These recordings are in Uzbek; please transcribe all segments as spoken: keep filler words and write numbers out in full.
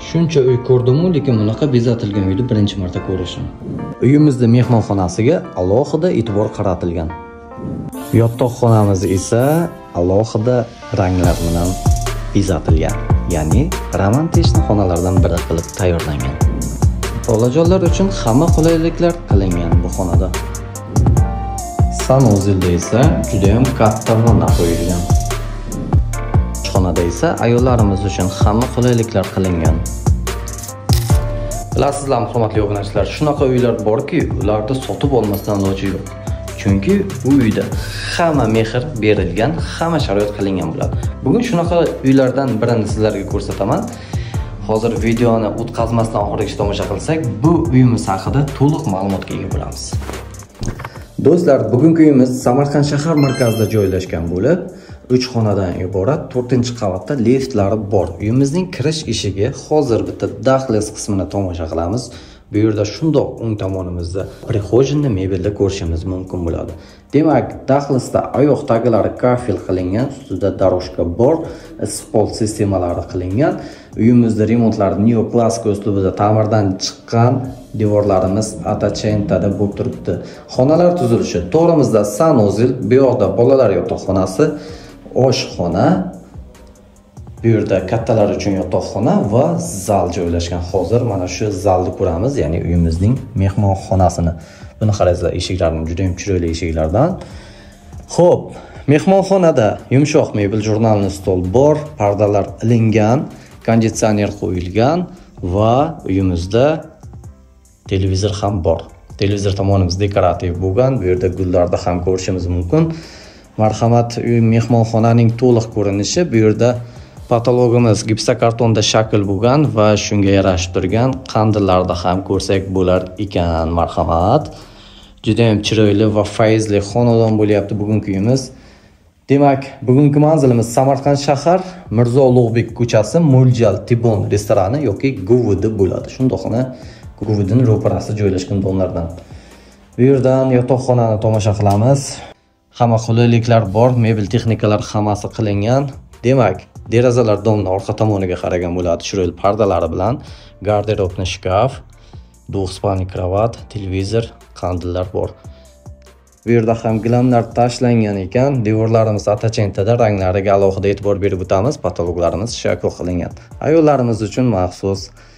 Shuncha uy ko'rdim-u, lekin bunaqa bezatilgan uyni birinchi marta ko'rishim. Uyimizda mehmonxonasiga alohida e'tibor qaratilgan. Yotoqxonamiz esa alohida ranglar bilan bezatilgan. Ya'ni romantik xonalardan biri qilib tayyorlangan. Bolajonlar uchun hamma qulayliklar qilingan bu xonada. Sanuzilda esa juda ham katta vonna qo'yilgan. Xonada esa ayollarimiz uchun hamma qulayliklar qilingan. Bilasizlarmi, hurmatli obunachilar, shunaqa uylar borki, ularda sotib olmasdan iloji yo'q. Chunki bu uyda hamma mehr berilgan, hamma sharoit qilingan bo'ladi. Bugun shunaqa uylardan birini sizlarga ko'rsataman. Hozir videoni o'tkazmasdan oxirigacha tomosha qilsak, bu uyimiz haqida to'liq ma'lumotga ega bo'lamiz. Do'stlar, bugungi uyimiz Samarqand shahar markazida joylashgan bo'lib, uch xonadan iborat, to'rtinchi qavatda liftlari bor. Uyimizning kirish eshigi hozir bitta dahliz qismini tomosha qilamiz. Bu yerda shundoq o'ng tomonimizda prixojinni mebelda ko'rishimiz mumkin bo'ladi. Demak, dahlizda oyoq taglari kafel qilingan, ustida daroshka bor, spol sistemalari qilingan. Uyimizda remontlari neoklassik uslubida ta'mirdan chiqqan, devorlarimiz atachentada bo'lib turibdi. Xonalar tuzilishi: to'g'rimizda sanuzil, bu yoqda bolalar yotoqxonasi, oshxona, bu yerda kattalar uchun yotoqxona va zal joylashgan. Hozir mana shu zalni ko'ramiz, ya'ni uyimizning mehmonxonasini. Buni qaranglar, eshiklarining juda ham chiroyli eshiklardan. Xo'p, mehmonxonada yumshoq mebel, jurnalni stol bor, pardalar ilingan, konditsioner qo'yilgan va uyimizda televizor ham bor. Televizor tomonimiz dekorativ bo'lgan, bu yerda gullarni ham ko'rishimiz mumkin. Marhamat, uy mehmonxonaning to'liq ko'rinishi. Bu yerda patologimiz gipsokartonda shakl bo'lgan va shunga yarashib turgan qandillarni ham ko'rsak bo'lar ekan. Marhamat. Juda ham chiroyli va fayzli xonadon bo'lyapti bugungi uyimiz. Demak, bugungi manzilimiz Samarqand shahar Mirzo Ulug'bek ko'chasi, Mo'ljal Tibon restorani yoki Guvidi bo'ladi. Shundoqgina Guvidining ro'parasida joylashgan domlardan. Bu yerdan yotoqxonani tomosha qilamiz. Hamma qulayliklar bor, mebel texnikalar hammasi qilingan. Demak, derazalar domni orqa tomoniga qaragan bo'ladi, chiroyli pardalari bilan, garderobni shkaf, двухспальный krovat, televizor, qandillar bor. Bu yerda ham glamlar tashlangan ekan. Devorlarimiz atachentada, ranglariga alohida e'tibor berib o'tamiz. Patologlarimiz shakl qilingan. Ayollarimiz uchun maxsus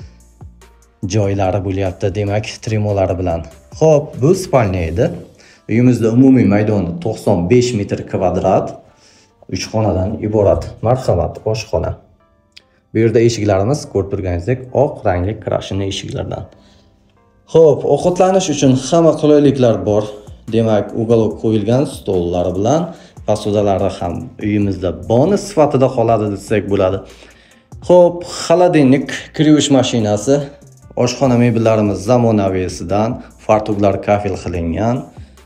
joylari bo'lyapti, demak, tremolari bilan. Xo'p, bu spalnya edi. Uyimizda umumiy maydoni to'qson besh metr kvadrat, uch xonadan iborat. Marhamat, oshxona. Bu yerda eshiklarimiz ko'rib turganingizdek oq rangli krashini eshiklardan. Xo'p, ovqatlanish uchun hamma qulayliklar bor. Demak, uголок qo'yilgan stollari bilan, posudalari ham uyimizda bonus sifatida qoladi desak bo'ladi. Xo'p, xolodilnik, kirish mashinasi, oshxona mebellarimiz zamonaviysidan, fartuklar kafel qilingan.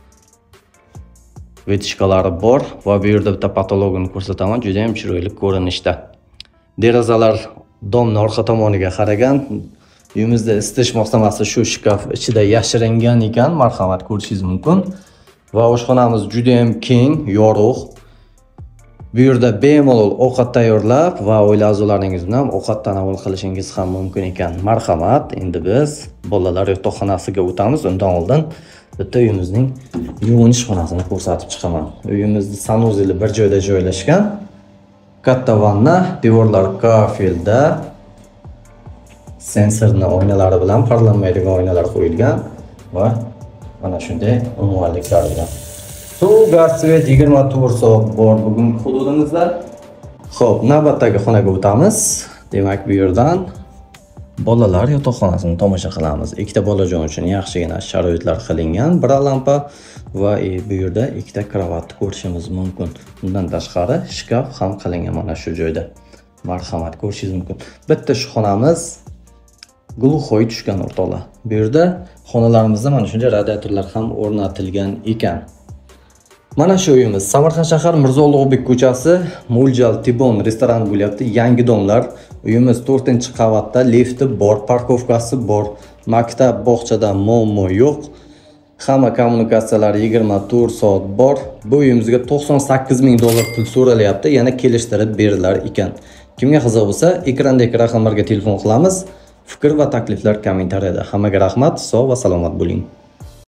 Vetishkalari bor va bu yerda bitta patologini ko'rsataman, juda ham chiroyli ko'rinishda. Derazalar domni orqa tomoniga qaragan. Uyimizda isitish moslamasi shu shkaf ichida yashiringan ekan, marhamat, ko'rishingiz mumkin. Va oshxonamiz juda ham keng, yorug'. Bu yerda bemalol ovqat tayyorlab va oila a'zolaringiz bilan ovqat tanovul qilishingiz ham mumkin ekan. Marhamat, endi biz bolalar yotoqxonasiga o'tamiz. Undan oldin bitta uyimizning yuvinish xonasini ko'rsatib chiqaman. Uyimizning sanuzili bir joyda joylashgan. Katta vanna, devorlar kafelda, sensorli oynalari bilan parlanmaydigan oynalar qo'yilgan va mana shunday umumanliklar bilan. Suv, gaz, svet yigirma to'rt soat bor bugungi hududimizda. Xo'p, navbatdagi xonaga o'tamiz. Demak, bu yerdan bolalar yotoqxonasini tomosha qilamiz. Ikkita bolajon uchun yaxshigina sharoitlar qilingan, bir lampa va e, bu yerda ikkita kravatni ko'rishimiz mumkin. Bundan tashqari shkaf ham qilingan mana shu joyda. Marhamat, ko'rishingiz mumkin. Bitta shu xonamiz gluxoy tushgan o'rtoqlar. Bu yerda xonalarimizda mana shunday radiatorlar ham o'rnatilgan ekan. Mana shu uyimiz Samarqand shahar Mirzo Ulug'bek ko'chasi, Mo'ljal Tibon restorani bo'lyapti. Yangi domlar. Uyimiz to'rtinchi qavatda, lifti bor, parkovkasi bor. Maktab, bog'chada muammo yo'q. Hamma kommunikatsiyalar yigirma to'rt soat bor. Bu uyimizga to'qson sakkiz ming dollar pul so'ralyapti, yana kelishtirib berilar ekan. Kimga qiziq bo'lsa, ekrandagi raqamlarga telefon qilamiz. Fikr va takliflar kommentariyada. Hammaga rahmat, sog' va salomat bo'ling.